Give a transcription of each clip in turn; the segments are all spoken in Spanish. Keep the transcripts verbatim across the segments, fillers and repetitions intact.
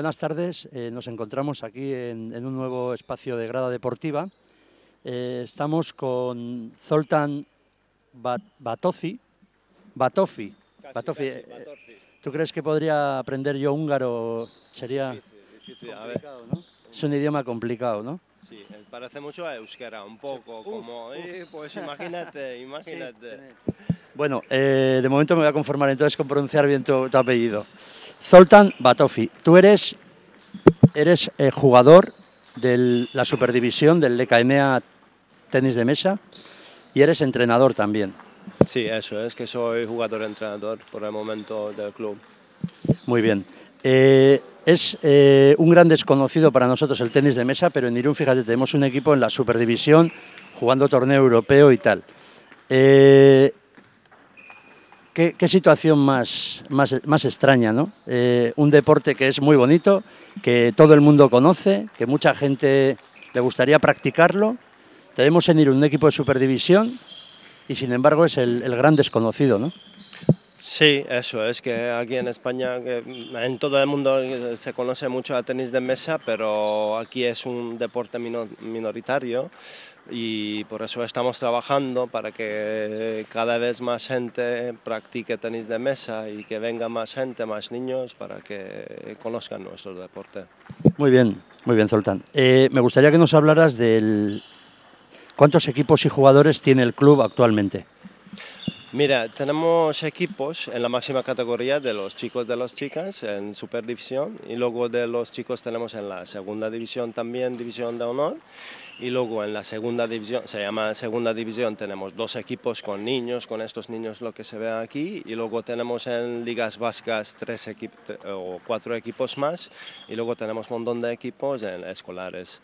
buenas tardes. Eh, nos encontramos aquí en, en un nuevo espacio de Grada Deportiva. Eh, estamos con Zoltán Bat Batofi. Batofi. Casi, Batofi. casi, Eh, Batofi. ¿Tú crees que podría aprender yo húngaro? Sería Difícil, difícil. A ver. complicado, ¿no? Es un idioma complicado, ¿no? Sí, eh, parece mucho a euskera, un poco, Uf, como, uf. eh, pues imagínate, imagínate. Sí. Bueno, eh, de momento me voy a conformar entonces con pronunciar bien tu, tu apellido. Zoltán Batofi, tú eres, eres eh, jugador de la Superdivisión del L K M A Tenis de Mesa y eres entrenador también. Sí, eso es, que soy jugador-entrenador por el momento del club. Muy bien. Eh, es eh, un gran desconocido para nosotros el tenis de mesa, pero en Irún, fíjate, tenemos un equipo en la Superdivisión jugando torneo europeo y tal. Eh, ¿qué, qué situación más, más, más extraña, ¿no? Eh, un deporte que es muy bonito, que todo el mundo conoce, que mucha gente le gustaría practicarlo. Tenemos en Irún un equipo de Superdivisión y, sin embargo, es el, el gran desconocido, ¿no? Sí, eso es, que aquí en España, que en todo el mundo se conoce mucho el tenis de mesa, pero aquí es un deporte minoritario y por eso estamos trabajando para que cada vez más gente practique tenis de mesa y que venga más gente, más niños, para que conozcan nuestro deporte. Muy bien, muy bien, Zoltán. Eh, me gustaría que nos hablaras del cuántos equipos y jugadores tiene el club actualmente. Mira, tenemos equipos en la máxima categoría de los chicos de las chicas en Superdivisión y luego de los chicos tenemos en la segunda división también división de honor y luego en la segunda división, se llama segunda división, tenemos dos equipos con niños, con estos niños lo que se ve aquí y luego tenemos en ligas vascas tres equipos o cuatro equipos más y luego tenemos un montón de equipos en escolares.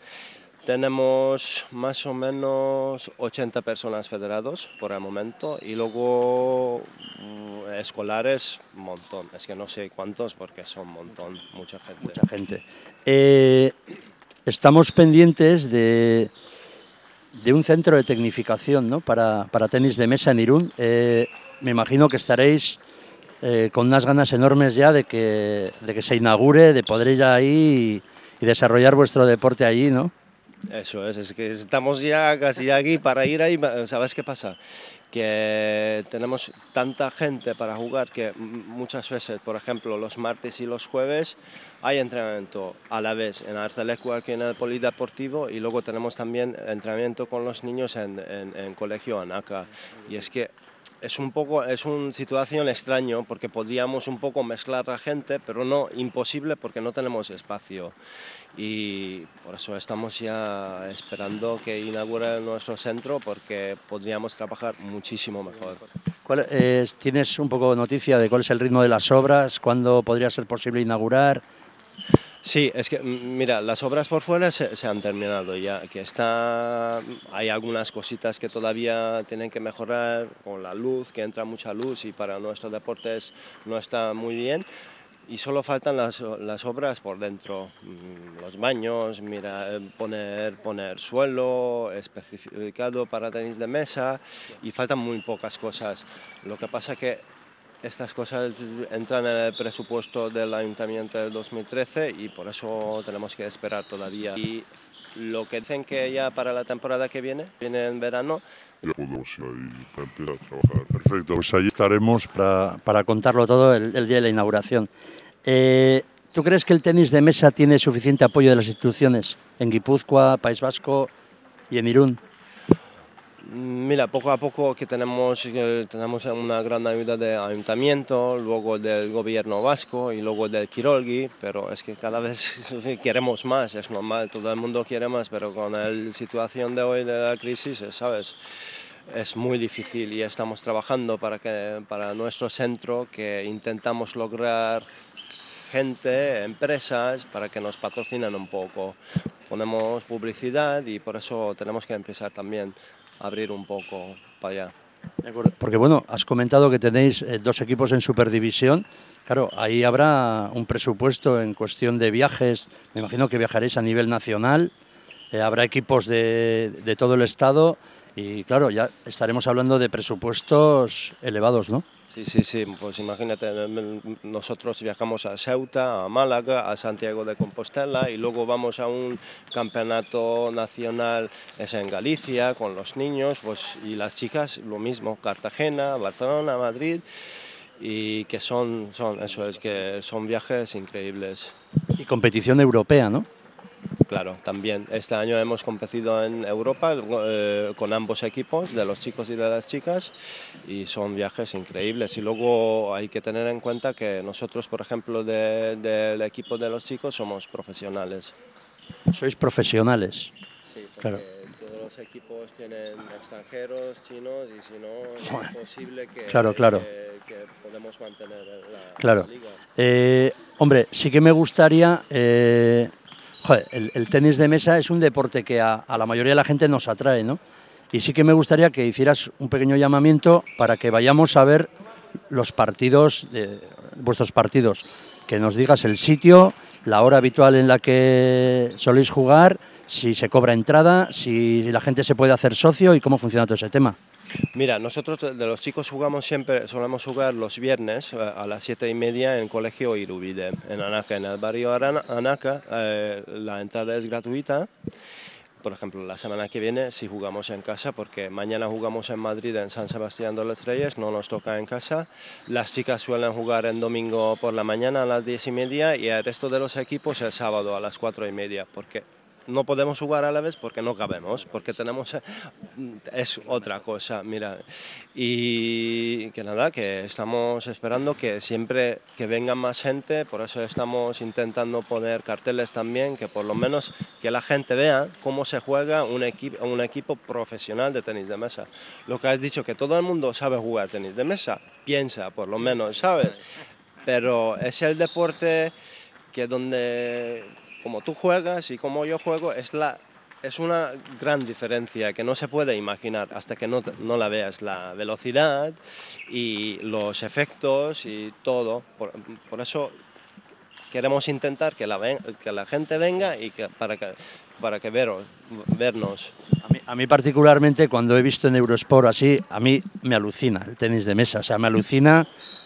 Tenemos más o menos ochenta personas federados por el momento y luego mm, escolares un montón. Es que no sé cuántos porque son un montón, mucha gente. Mucha gente. Eh, estamos pendientes de, de un centro de tecnificación, ¿no? para, para tenis de mesa en Irún. Eh, me imagino que estaréis eh, con unas ganas enormes ya de que, de que se inaugure, de poder ir ahí y, y desarrollar vuestro deporte allí, ¿no? Eso es, es que estamos ya casi aquí para ir ahí. ¿Sabes qué pasa? Que tenemos tanta gente para jugar que muchas veces, por ejemplo, los martes y los jueves hay entrenamiento a la vez en Artelecu, aquí en el Polideportivo, y luego tenemos también entrenamiento con los niños en, en, en colegio Anaca. Y es que es un poco, es una situación extraña porque podríamos un poco mezclar la gente, pero no imposible porque no tenemos espacio. Y por eso estamos ya esperando que inaugure nuestro centro porque podríamos trabajar muchísimo mejor. ¿Cuál, eh, ¿Tienes un poco de noticia de cuál es el ritmo de las obras? ¿Cuándo podría ser posible inaugurar? Sí, es que mira, las obras por fuera se, se han terminado ya, que está, hay algunas cositas que todavía tienen que mejorar con la luz, que entra mucha luz y para nuestros deportes no está muy bien. Y solo faltan las, las obras por dentro, los baños, mira, poner, poner suelo especificado para tenis de mesa y faltan muy pocas cosas. Lo que pasa que estas cosas entran en el presupuesto del Ayuntamiento del dos mil trece y por eso tenemos que esperar todavía. Y lo que dicen que ya para la temporada que viene, viene en verano, ya podemos ir ahí para empezar a trabajar. Perfecto, pues allí estaremos para, para contarlo todo el, el día de la inauguración. Eh, ¿Tú crees que el tenis de mesa tiene suficiente apoyo de las instituciones en Guipúzcoa, País Vasco y en Irún? Mira, poco a poco que tenemos, eh, tenemos una gran ayuda del ayuntamiento, luego del gobierno vasco y luego del Kirolgi, pero es que cada vez queremos más, es normal, todo el mundo quiere más, pero con la situación de hoy de la crisis, ¿sabes? Es muy difícil y estamos trabajando para, que, para nuestro centro, que intentamos lograr gente, empresas, para que nos patrocinen un poco. Ponemos publicidad y por eso tenemos que empezar también a abrir un poco para allá. De acuerdo. Porque bueno, has comentado que tenéis eh, dos equipos en Superdivisión. Claro, ahí habrá un presupuesto en cuestión de viajes. Me imagino que viajaréis a nivel nacional. Eh, habrá equipos de, de todo el estado y claro, ya estaremos hablando de presupuestos elevados, ¿no? Sí, sí, sí, pues imagínate, nosotros viajamos a Ceuta, a Málaga, a Santiago de Compostela y luego vamos a un campeonato nacional, es en Galicia, con los niños, pues, y las chicas lo mismo, Cartagena, Barcelona, Madrid, y que son, son, eso es, que son viajes increíbles. Y competición europea, ¿no? Claro, también. Este año hemos competido en Europa eh, con ambos equipos, de los chicos y de las chicas, y son viajes increíbles. Y luego hay que tener en cuenta que nosotros, por ejemplo, de, del equipo de los chicos somos profesionales. Sois profesionales. Sí, porque claro. todos los equipos tienen extranjeros, chinos, y si no, es Bueno, imposible que, claro, claro. que, que podemos mantener la, claro. la liga. Eh, hombre, sí que me gustaría... Eh, joder, el, el tenis de mesa es un deporte que a, a la mayoría de la gente nos atrae, ¿no? Y sí que me gustaría que hicieras un pequeño llamamiento para que vayamos a ver los partidos, de, vuestros partidos, que nos digas el sitio, la hora habitual en la que soléis jugar, si se cobra entrada, si la gente se puede hacer socio y cómo funciona todo ese tema. Mira, nosotros de los chicos jugamos siempre, solemos jugar los viernes a las siete y media en Colegio Irubide, en Anaca, en el barrio Anaca. Eh, la entrada es gratuita. Por ejemplo, la semana que viene si jugamos en casa, porque mañana jugamos en Madrid, en San Sebastián de los Reyes, no nos toca en casa. Las chicas suelen jugar en domingo por la mañana a las diez y media y el resto de los equipos el sábado a las cuatro y media, porque no podemos jugar a la vez porque no cabemos, porque tenemos... es otra cosa, mira. Y que nada, que estamos esperando que siempre que venga más gente, por eso estamos intentando poner carteles también, que por lo menos que la gente vea cómo se juega un, equi un equipo profesional de tenis de mesa. Lo que has dicho, que todo el mundo sabe jugar tenis de mesa, piensa por lo menos, ¿sabes? Pero es el deporte que donde... como tú juegas y como yo juego, es, la, es una gran diferencia que no se puede imaginar hasta que no, no la veas, la velocidad y los efectos y todo. Por, por eso queremos intentar que la, que la gente venga y que, para que, para que veros, vernos. A mí, a mí particularmente, cuando he visto en Eurosport así, a mí me alucina el tenis de mesa, o sea, me alucina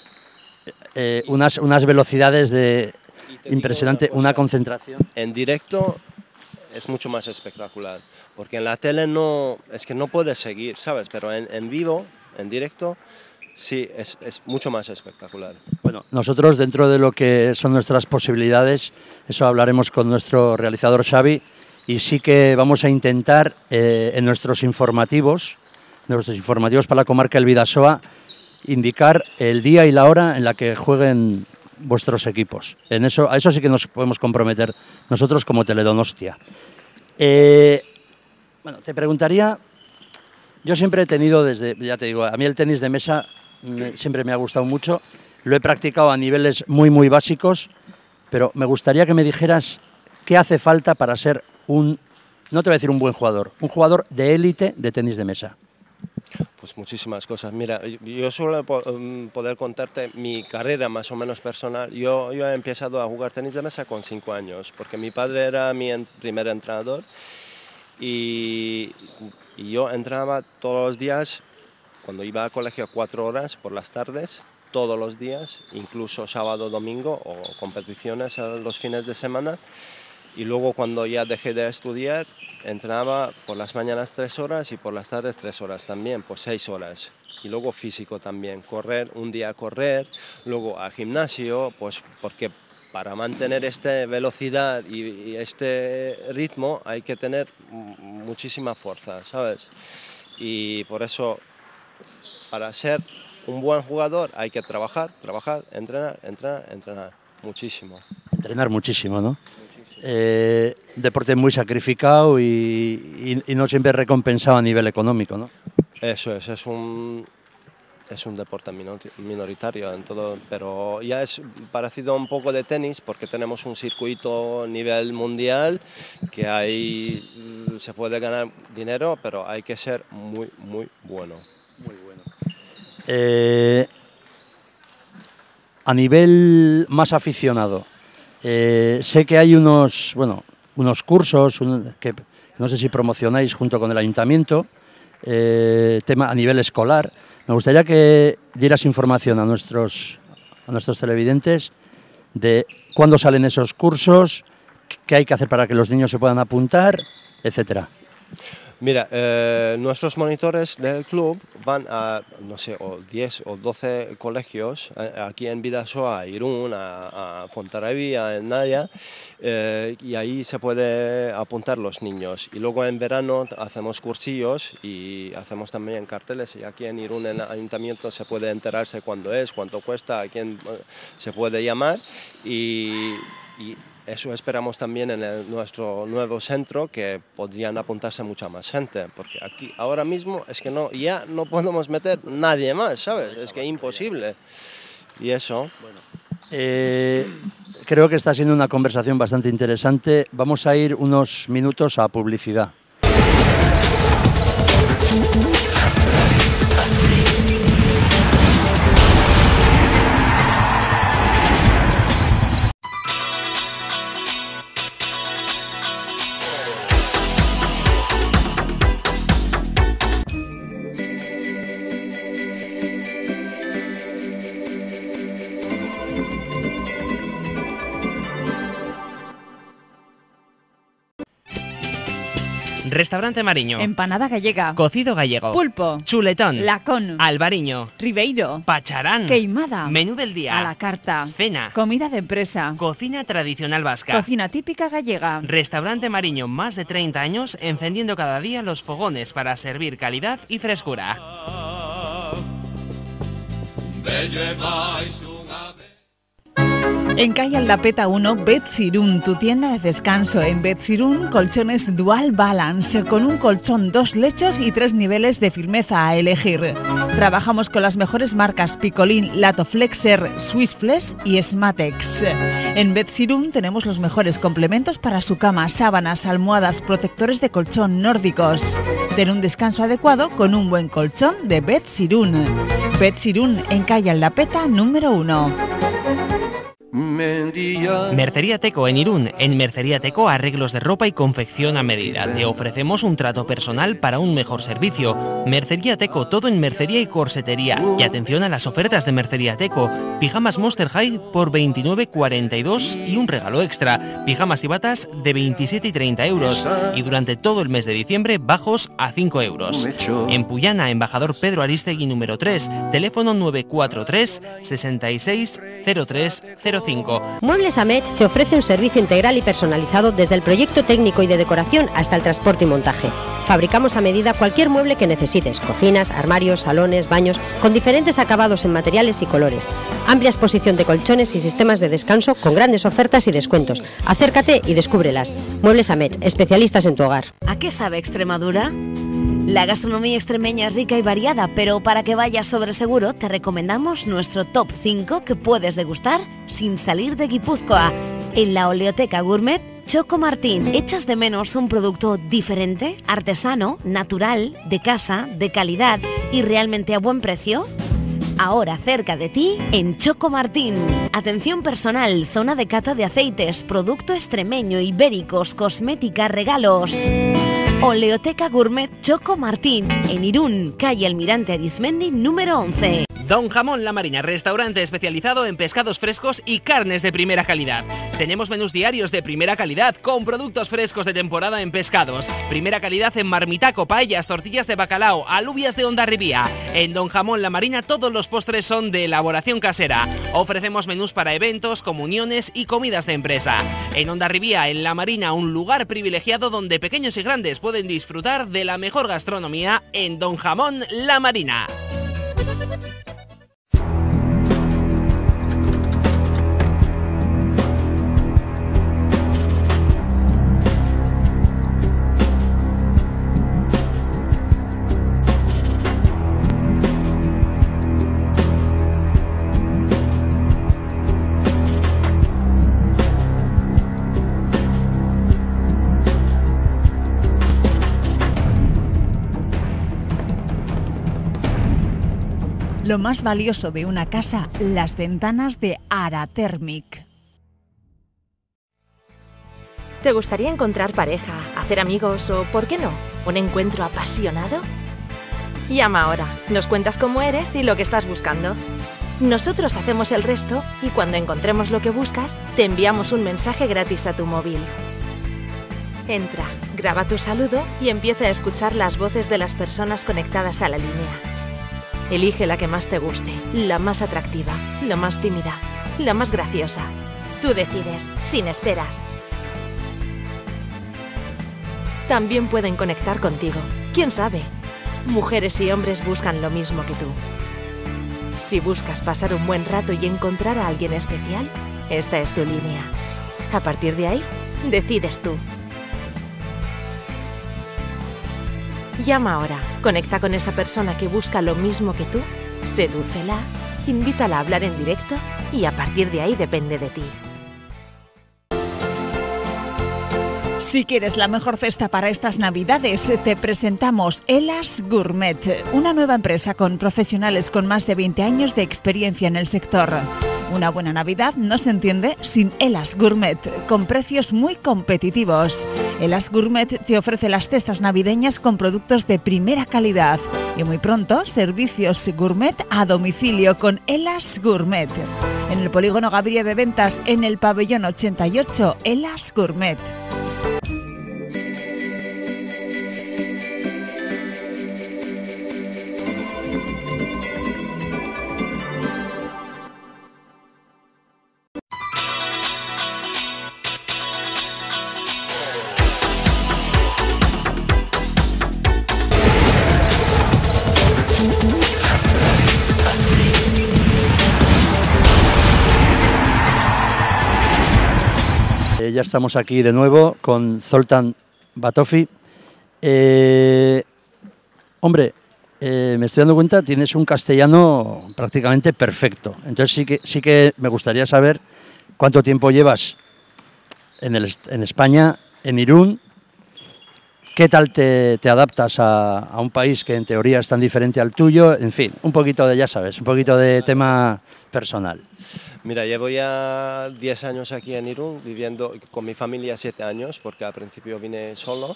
eh, unas, unas velocidades de... impresionante, una, una concentración. En directo es mucho más espectacular, porque en la tele no, es que no puedes seguir, ¿sabes? Pero en, en vivo, en directo, sí, es, es mucho más espectacular. Bueno, nosotros dentro de lo que son nuestras posibilidades, eso hablaremos con nuestro realizador Xavi, y sí que vamos a intentar eh, en nuestros informativos, nuestros informativos para la comarca del Bidasoa, indicar el día y la hora en la que jueguen vuestros equipos. En eso, a eso sí que nos podemos comprometer nosotros como Teledonostia. Eh, bueno, te preguntaría, yo siempre he tenido desde, ya te digo, a mí el tenis de mesa me, siempre me ha gustado mucho, lo he practicado a niveles muy muy básicos, pero me gustaría que me dijeras qué hace falta para ser un, no te voy a decir un buen jugador, un jugador de élite de tenis de mesa. Pues muchísimas cosas. Mira, yo suelo poder contarte mi carrera más o menos personal. Yo, yo he empezado a jugar tenis de mesa con cinco años, porque mi padre era mi primer entrenador y, y yo entrenaba todos los días, cuando iba a colegio, cuatro horas por las tardes, todos los días, incluso sábado, domingo o competiciones los fines de semana. Y luego cuando ya dejé de estudiar, entrenaba por las mañanas tres horas y por las tardes tres horas también, pues seis horas. Y luego físico también, correr, un día correr, luego a gimnasio, pues porque para mantener esta velocidad y, y este ritmo hay que tener muchísima fuerza, ¿sabes? Y por eso, para ser un buen jugador hay que trabajar, trabajar, entrenar, entrenar, entrenar, muchísimo. Entrenar muchísimo, ¿no? Eh, deporte muy sacrificado y, y, y no siempre recompensado a nivel económico, ¿no? Eso es, es un, es un deporte minoritario en todo, pero ya es parecido un poco de tenis porque tenemos un circuito a nivel mundial que ahí se puede ganar dinero, pero hay que ser muy, muy bueno. Muy bueno. Eh, a nivel más aficionado, Eh, sé que hay unos, bueno, unos cursos un, que no sé si promocionáis junto con el ayuntamiento, eh, tema a nivel escolar. Me gustaría que dieras información a nuestros, a nuestros televidentes de cuándo salen esos cursos, qué hay que hacer para que los niños se puedan apuntar, etcétera. Mira, eh, nuestros monitores del club van a, no sé, o diez o doce colegios eh, aquí en Bidasoa, Irún, a, a Fontarrabí, a Naya, eh, y ahí se puede apuntar los niños. Y luego en verano hacemos cursillos y hacemos también carteles, y aquí en Irún, en el ayuntamiento, se puede enterarse cuándo es, cuánto cuesta, a quién eh, se puede llamar, y, y eso esperamos también en el, nuestro nuevo centro, que podrían apuntarse mucha más gente, porque aquí ahora mismo es que no, ya no podemos meter nadie más, ¿sabes? Es que es imposible. Y eso... Bueno, eh, creo que está siendo una conversación bastante interesante. Vamos a ir unos minutos a publicidad. Restaurante Mariño. Empanada gallega. Cocido gallego. Pulpo. Chuletón. Lacón. Albariño. Ribeiro. Pacharán. Queimada. Menú del día. A la carta. Cena. Comida de empresa. Cocina tradicional vasca. Cocina típica gallega. Restaurante Mariño, más de treinta años encendiendo cada día los fogones para servir calidad y frescura. En calle Aldapeta uno, Betzirún, tu tienda de descanso. En Betzirún, colchones Dual Balance, con un colchón, dos lechos y tres niveles de firmeza a elegir. Trabajamos con las mejores marcas Picolín, Latoflexer, Swissflex y Smatex. En Betzirún tenemos los mejores complementos para su cama, sábanas, almohadas, protectores de colchón nórdicos. Ten un descanso adecuado con un buen colchón de Betzirún. Betzirún, en calle Aldapeta número uno. Mercería Teco en Irún. En Mercería Teco, arreglos de ropa y confección a medida. Te ofrecemos un trato personal para un mejor servicio. Mercería Teco, todo en mercería y corsetería. Y atención a las ofertas de Mercería Teco. Pijamas Monster High por veintinueve cuarenta y dos y un regalo extra. Pijamas y batas de veintisiete y treinta euros. Y durante todo el mes de diciembre, bajos a cinco euros. En Puyana, Embajador Pedro Aristegui número tres. Teléfono nueve cuatro tres, sesenta y seis, cero tres cero cinco. Muebles Amech te ofrece un servicio integral y personalizado desde el proyecto técnico y de decoración hasta el transporte y montaje. Fabricamos a medida cualquier mueble que necesites, cocinas, armarios, salones, baños, con diferentes acabados en materiales y colores. Amplia exposición de colchones y sistemas de descanso con grandes ofertas y descuentos. Acércate y descúbrelas. Muebles Amech, especialistas en tu hogar. ¿A qué sabe Extremadura? La gastronomía extremeña es rica y variada, pero para que vayas sobre seguro te recomendamos nuestro top cinco que puedes degustar sin salir de Guipúzcoa. En la Oleoteca Gourmet Choco Martín. ¿Echas de menos un producto diferente, artesano, natural, de casa, de calidad y realmente a buen precio? Ahora cerca de ti, en Choco Martín. Atención personal, zona de cata de aceites, producto extremeño, ibéricos, cosmética, regalos. Oleoteca Gourmet Choco Martín, en Irún, calle Almirante Arizmendi, número once. Don Jamón La Marina, restaurante especializado en pescados frescos y carnes de primera calidad. Tenemos menús diarios de primera calidad con productos frescos de temporada en pescados. Primera calidad en marmitaco, paellas, tortillas de bacalao, alubias de Hondarribía. En Don Jamón La Marina todos los postres son de elaboración casera. Ofrecemos menús para eventos, comuniones y comidas de empresa. En Hondarribía, en La Marina, un lugar privilegiado donde pequeños y grandes pueden disfrutar de la mejor gastronomía en Don Jamón La Marina. Lo más valioso de una casa, las ventanas de Aratermic. ¿Te gustaría encontrar pareja, hacer amigos o, por qué no, un encuentro apasionado? Llama ahora, nos cuentas cómo eres y lo que estás buscando. Nosotros hacemos el resto y cuando encontremos lo que buscas, te enviamos un mensaje gratis a tu móvil. Entra, graba tu saludo y empieza a escuchar las voces de las personas conectadas a la línea. Elige la que más te guste, la más atractiva, la más tímida, la más graciosa. Tú decides, sin esperas. También pueden conectar contigo. ¿Quién sabe? Mujeres y hombres buscan lo mismo que tú. Si buscas pasar un buen rato y encontrar a alguien especial, esta es tu línea. A partir de ahí, decides tú. Llama ahora, conecta con esa persona que busca lo mismo que tú, sedúcela, invítala a hablar en directo y a partir de ahí depende de ti. Si quieres la mejor cesta para estas Navidades, te presentamos Elas Gourmet, una nueva empresa con profesionales con más de veinte años de experiencia en el sector. Una buena Navidad no se entiende sin Elas Gourmet, con precios muy competitivos. Elas Gourmet te ofrece las cestas navideñas con productos de primera calidad y muy pronto servicios gourmet a domicilio con Elas Gourmet. En el Polígono Gaviria de Ventas, en el pabellón ochenta y ocho, Elas Gourmet. Ya estamos aquí de nuevo con Zoltán Batofi. Eh, hombre, eh, me estoy dando cuenta, tienes un castellano prácticamente perfecto. Entonces sí que, sí que me gustaría saber cuánto tiempo llevas en, el, en España, en Irún. ¿Qué tal te, te adaptas a, a un país que en teoría es tan diferente al tuyo? En fin, un poquito de, ya sabes, un poquito de tema personal. Mira, llevo ya diez años aquí en Irún, viviendo con mi familia siete años, porque al principio vine solo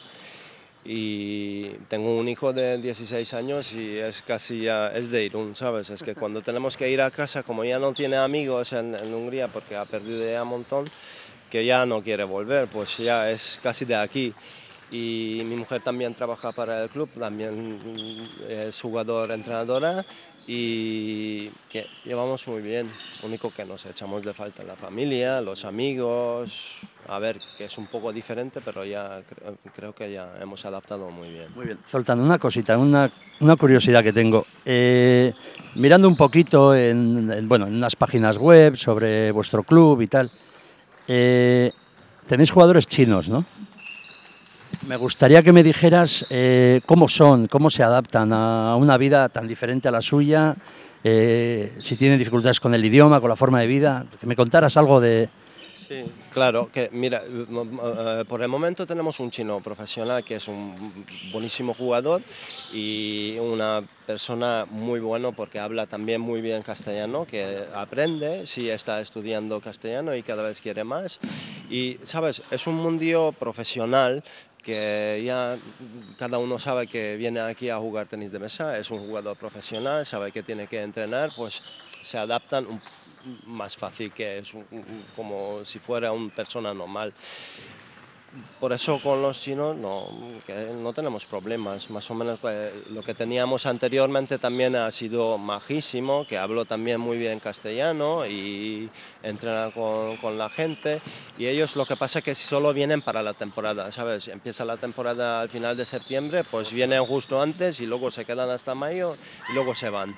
y tengo un hijo de dieciséis años y es casi ya, es de Irún, ¿sabes? Es que cuando tenemos que ir a casa, como ya no tiene amigos en, en Hungría porque ha perdido ya un montón, que ya no quiere volver, pues ya es casi de aquí. Y mi mujer también trabaja para el club, también es jugador, entrenadora y que llevamos muy bien. Lo único que nos echamos de falta la familia, los amigos, a ver, que es un poco diferente, pero ya creo, creo que ya hemos adaptado muy bien. Muy bien. Zoltán, una cosita, una, una curiosidad que tengo. Eh, mirando un poquito en, en, bueno, en unas páginas web sobre vuestro club y tal, eh, tenéis jugadores chinos, ¿no? Me gustaría que me dijeras eh, cómo son, cómo se adaptan a una vida tan diferente a la suya, eh, si tienen dificultades con el idioma, con la forma de vida, que me contaras algo de... Sí, claro, que mira, por el momento tenemos un chino profesional que es un buenísimo jugador y una persona muy buena porque habla también muy bien castellano, que aprende, sí está estudiando castellano y cada vez quiere más. Y, ¿sabes? Es un mundo profesional que ya cada uno sabe que viene aquí a jugar tenis de mesa, es un jugador profesional, sabe que tiene que entrenar, pues se adaptan un, más fácil que es un, como si fuera una persona normal. Por eso con los chinos no, que no tenemos problemas, más o menos pues, lo que teníamos anteriormente también ha sido majísimo, que habló también muy bien castellano y entrena con, con la gente y ellos lo que pasa es que solo vienen para la temporada, ¿sabes? Empieza la temporada al final de septiembre, pues vienen justo antes y luego se quedan hasta mayo y luego se van.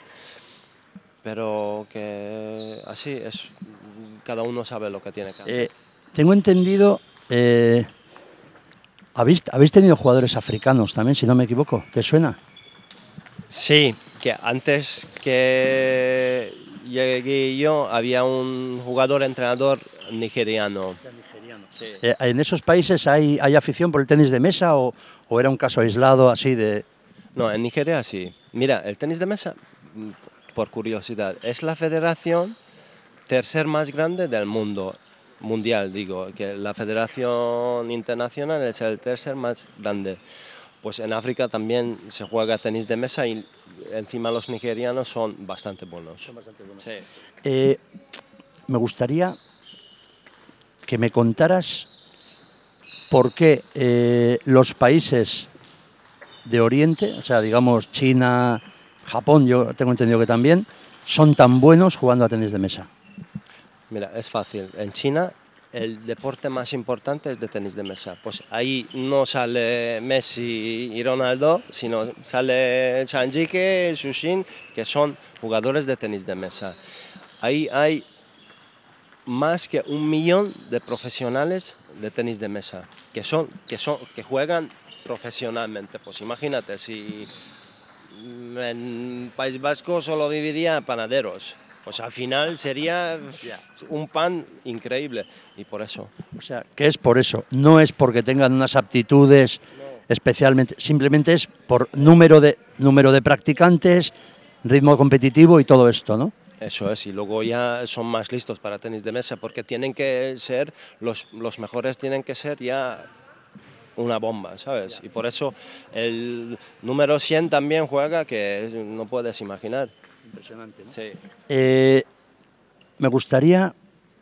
Pero que así es, cada uno sabe lo que tiene que hacer. Eh, tengo entendido... Eh... ¿Habéis, ¿Habéis tenido jugadores africanos también, si no me equivoco? ¿Te suena? Sí, que antes que llegué yo había un jugador entrenador nigeriano. nigeriano sí. eh, ¿En esos países hay, hay afición por el tenis de mesa o, o era un caso aislado así de...? No, en Nigeria sí. Mira, el tenis de mesa, por curiosidad, es la federación tercer más grande del mundo. Mundial, digo, que la Federación Internacional es el tercer más grande. Pues en África también se juega tenis de mesa y encima los nigerianos son bastante buenos. Son bastante buenos. Sí. Eh, me gustaría que me contaras por qué eh, los países de Oriente, o sea, digamos China, Japón, yo tengo entendido que también, son tan buenos jugando a tenis de mesa. Mira, es fácil. En China el deporte más importante es de tenis de mesa. Pues ahí no sale Messi y Ronaldo, sino sale Chanjike, Sushin, que son jugadores de tenis de mesa. Ahí hay más que un millón de profesionales de tenis de mesa, que, son, que, son, que juegan profesionalmente. Pues imagínate, si en País Vasco solo viviría panaderos, pues al final sería un pan increíble, y por eso. O sea, que es por eso, no es porque tengan unas aptitudes no. especialmente, simplemente es por número de, número de practicantes, ritmo competitivo y todo esto, ¿no? Eso es, y luego ya son más listos para tenis de mesa, porque tienen que ser, los, los mejores tienen que ser ya una bomba, ¿sabes? Y por eso el número cien también juega, que no puedes imaginar. Impresionante, ¿no? Sí. Eh, me gustaría,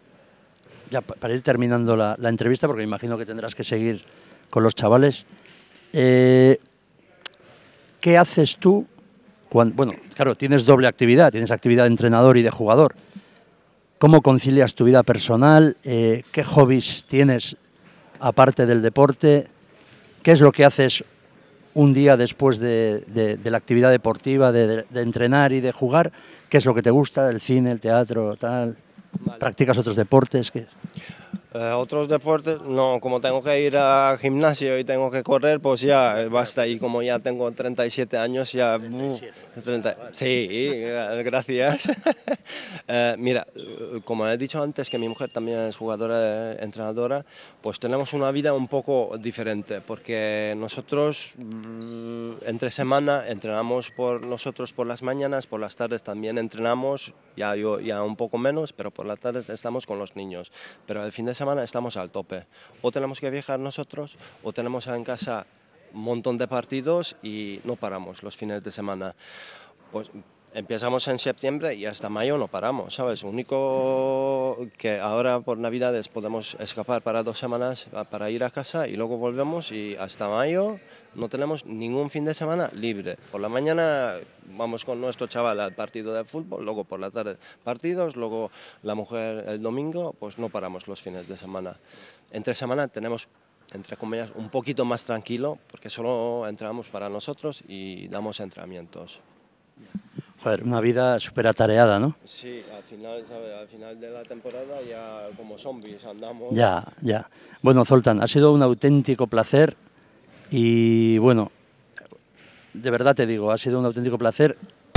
ya para ir terminando la, la entrevista, porque me imagino que tendrás que seguir con los chavales, eh, ¿qué haces tú? Cuando, bueno, claro, tienes doble actividad, tienes actividad de entrenador y de jugador. ¿Cómo concilias tu vida personal? Eh, ¿Qué hobbies tienes aparte del deporte? ¿Qué es lo que haces un día después de, de, de la actividad deportiva, de, de, de entrenar y de jugar? ¿Qué es lo que te gusta? ¿El cine, el teatro, tal? Vale. ¿Practicas otros deportes? ¿Qué? Eh, otros deportes, no, como tengo que ir al gimnasio y tengo que correr, pues ya basta. Y como ya tengo treinta y siete años, ya... treinta y siete. Uh, treinta, sí, gracias. eh, mira, como he dicho antes, que mi mujer también es jugadora, entrenadora, pues tenemos una vida un poco diferente, porque nosotros entre semana entrenamos por nosotros por las mañanas, por las tardes también entrenamos, ya yo ya un poco menos, pero por las tardes estamos con los niños. Pero el fin de semana estamos al tope. O tenemos que viajar nosotros, o tenemos en casa un montón de partidos y no paramos los fines de semana. Pues empezamos en septiembre y hasta mayo no paramos, ¿sabes? Único que ahora por Navidades podemos escapar para dos semanas para ir a casa y luego volvemos, y hasta mayo no tenemos ningún fin de semana libre. Por la mañana vamos con nuestro chaval al partido de fútbol, luego por la tarde partidos, luego la mujer el domingo, pues no paramos los fines de semana. Entre semana tenemos, entre comillas, un poquito más tranquilo, porque solo entramos para nosotros y damos entrenamientos. Joder, una vida súper atareada, ¿no? Sí, al final, ¿sabes? Al final de la temporada ya como zombies andamos. Ya, ya. Bueno, Zoltán, ha sido un auténtico placer y, bueno, de verdad te digo, ha sido un auténtico placer.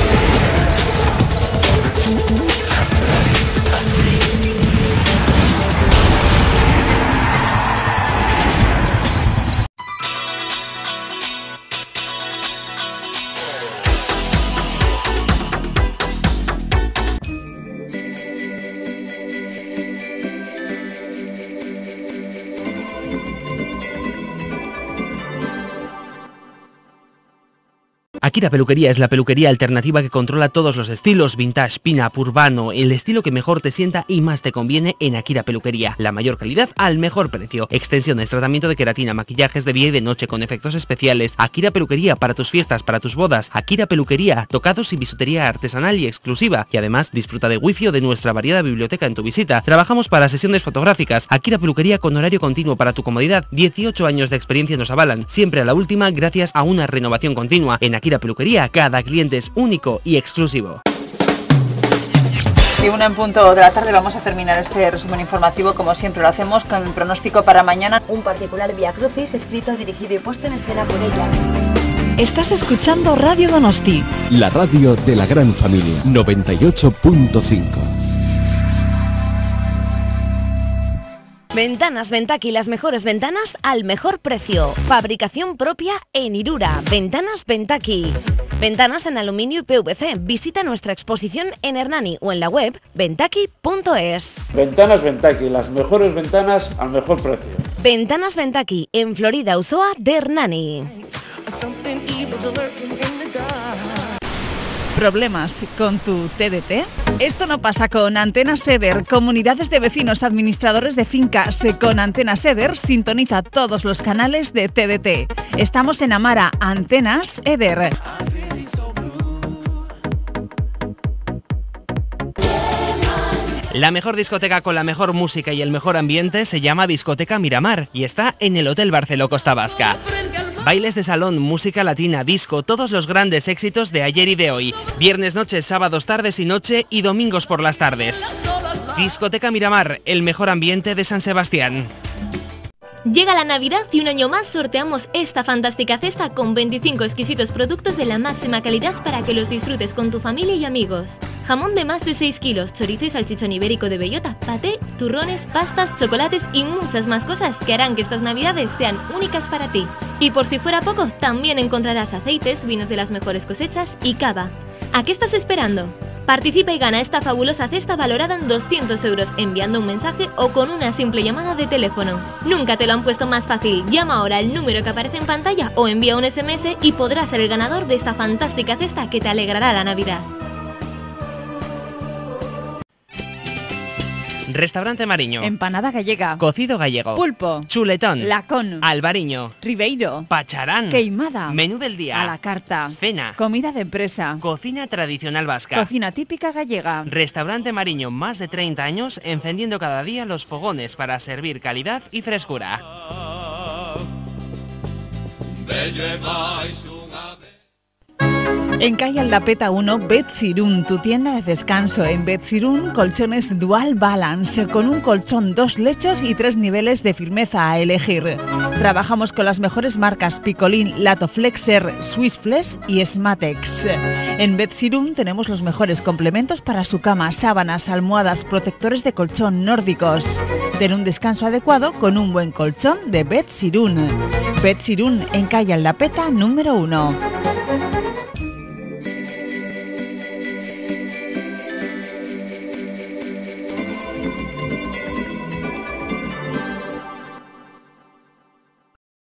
Akira Peluquería es la peluquería alternativa que controla todos los estilos, vintage, pin-up, urbano, el estilo que mejor te sienta y más te conviene en Akira Peluquería. La mayor calidad al mejor precio. Extensiones, tratamiento de queratina, maquillajes de día y de noche con efectos especiales. Akira Peluquería para tus fiestas, para tus bodas. Akira Peluquería, tocados y bisutería artesanal y exclusiva. Y además disfruta de wifi o de nuestra variada biblioteca en tu visita. Trabajamos para sesiones fotográficas. Akira Peluquería con horario continuo para tu comodidad. dieciocho años de experiencia nos avalan. Siempre a la última gracias a una renovación continua. En Akira Peluquería, cada cliente es único y exclusivo. Y una en punto de la tarde vamos a terminar este resumen informativo, como siempre lo hacemos, con el pronóstico para mañana. Un particular Vía Crucis, escrito, dirigido y puesto en escena por ella. Estás escuchando Radio Donosti, la radio de la gran familia, noventa y ocho punto cinco. Ventanas Ventaki, las mejores ventanas al mejor precio. Fabricación propia en Irura. Ventanas Ventaki. Ventanas en aluminio y P V C. Visita nuestra exposición en Hernani o en la web ventaki punto es. Ventanas Ventaki, las mejores ventanas al mejor precio. Ventanas Ventaki, en Florida Auzoa de Hernani. ¿Problemas con tu T D T? Esto no pasa con Antenas Eder. Comunidades de vecinos administradores de fincas. Con Antenas Eder sintoniza todos los canales de T D T. Estamos en Amara, Antenas Eder. La mejor discoteca con la mejor música y el mejor ambiente se llama Discoteca Miramar y está en el Hotel Barceló Costa Vasca. Bailes de salón, música latina, disco, todos los grandes éxitos de ayer y de hoy. Viernes noches, sábados tardes y noche y domingos por las tardes. Discoteca Miramar, el mejor ambiente de San Sebastián. Llega la Navidad y un año más sorteamos esta fantástica cesta con veinticinco exquisitos productos de la máxima calidad para que los disfrutes con tu familia y amigos. Jamón de más de seis kilos, chorizo y salchichón ibérico de bellota, paté, turrones, pastas, chocolates y muchas más cosas que harán que estas navidades sean únicas para ti. Y por si fuera poco, también encontrarás aceites, vinos de las mejores cosechas y cava. ¿A qué estás esperando? Participa y gana esta fabulosa cesta valorada en doscientos euros enviando un mensaje o con una simple llamada de teléfono. Nunca te lo han puesto más fácil. Llama ahora al número que aparece en pantalla o envía un S M S y podrás ser el ganador de esta fantástica cesta que te alegrará la Navidad. Restaurante Mariño. Empanada gallega. Cocido gallego. Pulpo. Chuletón. Lacón. Albariño. Ribeiro. Pacharán. Queimada. Menú del día. A la carta. Cena. Comida de empresa. Cocina tradicional vasca. Cocina típica gallega. Restaurante Mariño, más de treinta años encendiendo cada día los fogones para servir calidad y frescura. En calle Aldapeta uno, Betzirún, tu tienda de descanso. En Betzirún, colchones Dual Balance, con un colchón, dos lechos y tres niveles de firmeza a elegir. Trabajamos con las mejores marcas Picolín, Latoflexer, Swissflex y Smatex. En Betzirún tenemos los mejores complementos para su cama, sábanas, almohadas, protectores de colchón nórdicos. Ten un descanso adecuado con un buen colchón de Betzirún. Betzirún, en calle Aldapeta número uno.